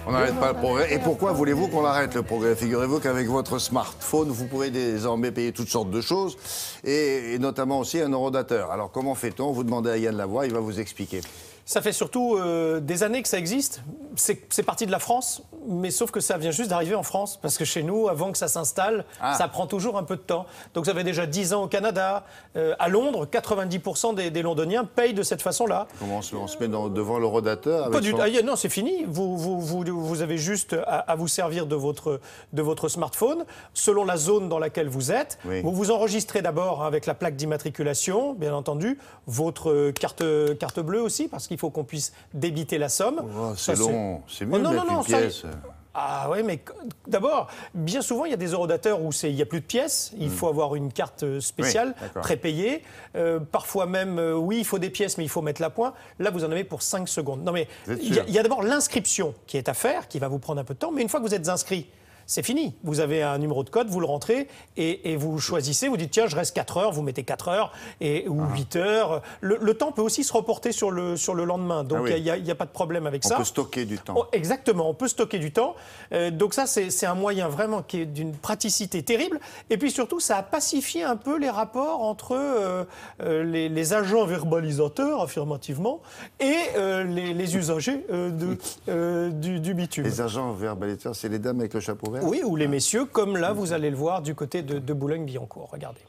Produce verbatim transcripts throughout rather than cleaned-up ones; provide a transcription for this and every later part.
On n'arrête pas le progrès. Et pourquoi voulez-vous qu'on arrête le progrès? Figurez-vous qu'avec votre smartphone, vous pouvez désormais payer toutes sortes de choses, et, et notamment aussi un eurodateur. Alors comment fait-on? Vous demandez à Yann Lavoie, il va vous expliquer. Ça fait surtout euh, des années que ça existe. C'est parti de la France, mais sauf que ça vient juste d'arriver en France. Parce que chez nous, avant que ça s'installe, ah. ça prend toujours un peu de temps. Donc ça fait déjà dix ans au Canada. Euh, à Londres, quatre-vingt-dix pour cent des, des Londoniens payent de cette façon-là. Comment on se, on se met dans, devant l'eurodateur? Pas du son... ah, non, c'est fini. Vous, vous, vous, vous avez juste à, à vous servir de votre, de votre smartphone. Selon la zone dans laquelle vous êtes, oui. vous vous enregistrez d'abord avec la plaque d'immatriculation, bien entendu, votre carte, carte bleue aussi, parce qu'il faut qu'on puisse débiter la somme. Oh, c'est long, c'est mieux oh, non, de mettre non, non, une pièce. Ça... Ah oui, mais d'abord, bien souvent, il y a des eurodateurs où il n'y a plus de pièces. Il mmh. faut avoir une carte spéciale, oui, prépayée. Euh, parfois même, euh, oui, il faut des pièces, mais il faut mettre la pointe. Là, vous en avez pour cinq secondes. Non, mais il y a, y a d'abord l'inscription qui est à faire, qui va vous prendre un peu de temps. Mais une fois que vous êtes inscrit, c'est fini. Vous avez un numéro de code, vous le rentrez et, et vous choisissez, vous dites tiens, je reste quatre heures, vous mettez quatre heures et, ou ah. huit heures. Le, le temps peut aussi se reporter sur le, sur le lendemain, donc il ah oui. n'y a, a pas de problème avec on ça. On peut stocker du temps. Oh, exactement, on peut stocker du temps. Euh, donc ça, c'est un moyen vraiment qui est d'une praticité terrible. Et puis surtout, ça a pacifié un peu les rapports entre euh, euh, les, les agents verbalisateurs, affirmativement, et euh, les, les usagers euh, de, euh, du, du bitume. Les agents verbalisateurs, c'est les dames avec le chapeau vert? Oui, ou les messieurs, comme là, vous allez le voir du côté de, de Boulogne-Billancourt. Regardez.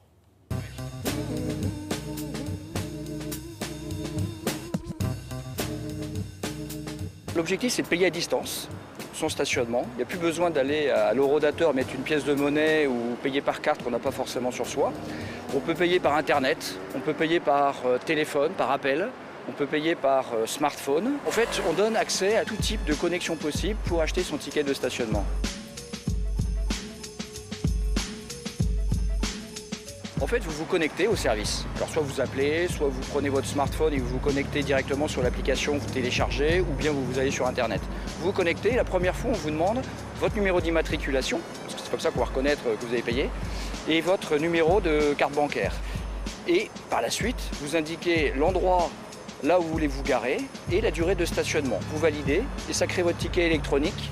L'objectif, c'est de payer à distance son stationnement. Il n'y a plus besoin d'aller à l'eurodateur mettre une pièce de monnaie ou payer par carte qu'on n'a pas forcément sur soi. On peut payer par Internet, on peut payer par euh, téléphone, par appel. On peut payer par euh, smartphone. En fait, on donne accès à tout type de connexion possible pour acheter son ticket de stationnement. En fait, vous vous connectez au service. Alors, soit vous appelez, soit vous prenez votre smartphone et vous vous connectez directement sur l'application que vous téléchargez, ou bien vous vous allez sur Internet. Vous vous connectez, la première fois, on vous demande votre numéro d'immatriculation, parce que c'est comme ça qu'on va reconnaître que vous avez payé, et votre numéro de carte bancaire. Et par la suite, vous indiquez l'endroit là où vous voulez vous garer et la durée de stationnement. Vous validez et ça crée votre ticket électronique.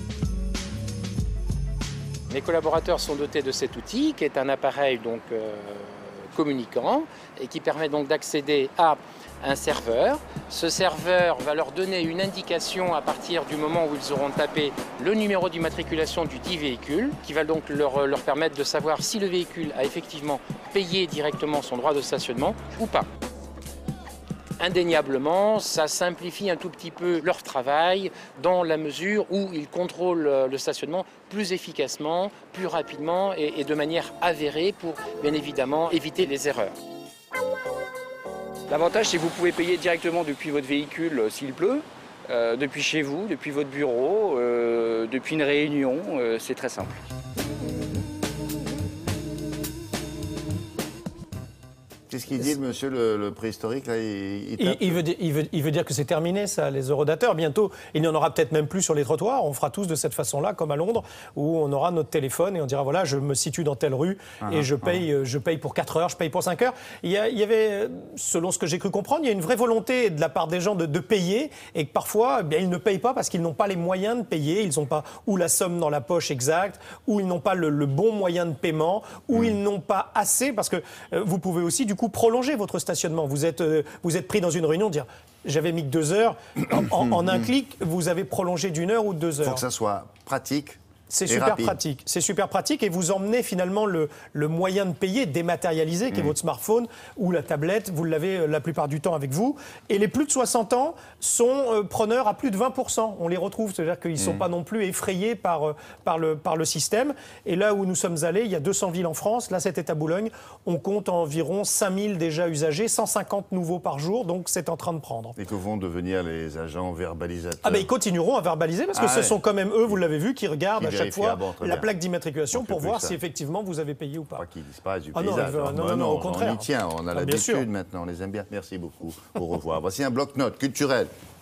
Mes collaborateurs sont dotés de cet outil qui est un appareil donc, euh, communicant et qui permet donc d'accéder à un serveur. Ce serveur va leur donner une indication à partir du moment où ils auront tapé le numéro d'immatriculation du dit véhicule, qui va donc leur, leur permettre de savoir si le véhicule a effectivement payé directement son droit de stationnement ou pas. Indéniablement, ça simplifie un tout petit peu leur travail dans la mesure où ils contrôlent le stationnement plus efficacement, plus rapidement et, et de manière avérée pour, bien évidemment, éviter les erreurs. L'avantage, c'est que vous pouvez payer directement depuis votre véhicule s'il pleut, euh, depuis chez vous, depuis votre bureau, euh, depuis une réunion, euh, c'est très simple. Qu'est-ce qu'il dit, monsieur le, le préhistorique là, il, il, il, il, veut dire, il, veut, il veut dire que c'est terminé, ça, les eurodateurs. Bientôt, il n'y en aura peut-être même plus sur les trottoirs. On fera tous de cette façon-là, comme à Londres, où on aura notre téléphone et on dira, voilà, je me situe dans telle rue ah, et je paye, ah. je paye pour quatre heures, je paye pour cinq heures. Il y, a, il y avait, selon ce que j'ai cru comprendre, il y a une vraie volonté de la part des gens de, de payer et que parfois, eh bien, ils ne payent pas parce qu'ils n'ont pas les moyens de payer. Ils n'ont pas ou la somme dans la poche exacte, ou ils n'ont pas le, le bon moyen de paiement, ou mmh. ils n'ont pas assez, parce que euh, vous pouvez aussi, du coup, prolonger votre stationnement. Vous êtes, euh, vous êtes pris dans une réunion, dire j'avais mis que deux heures, en, en, en un clic, vous avez prolongé d'une heure ou de deux heures. Il faut que ça soit pratique. C'est super rapide. pratique. C'est super pratique et vous emmenez finalement le, le moyen de payer dématérialisé, qui est mmh. votre smartphone ou la tablette. Vous l'avez la plupart du temps avec vous. Et les plus de soixante ans sont euh, preneurs à plus de vingt pour cent. On les retrouve, c'est-à-dire qu'ils ne sont mmh. pas non plus effrayés par, par, le, par le système. Et là où nous sommes allés, il y a deux cents villes en France. Là, c'était à Boulogne. On compte environ cinq mille déjà usagers, cent cinquante nouveaux par jour. Donc, c'est en train de prendre. Et que vont devenir les agents verbalisateurs? Ah ben, ils continueront à verbaliser parce que ah, ce ouais. sont quand même eux, vous l'avez vu, qui regardent qui à chaque fois bon, la plaque d'immatriculation pour voir si effectivement vous avez payé ou pas. Pas qu'ils disparaissent du ah paysage. Non, non, non, non, non, au contraire. On y tient, on a ah, l'habitude maintenant, on les aime bien. Merci beaucoup. Au revoir. Voici un bloc-notes culturel.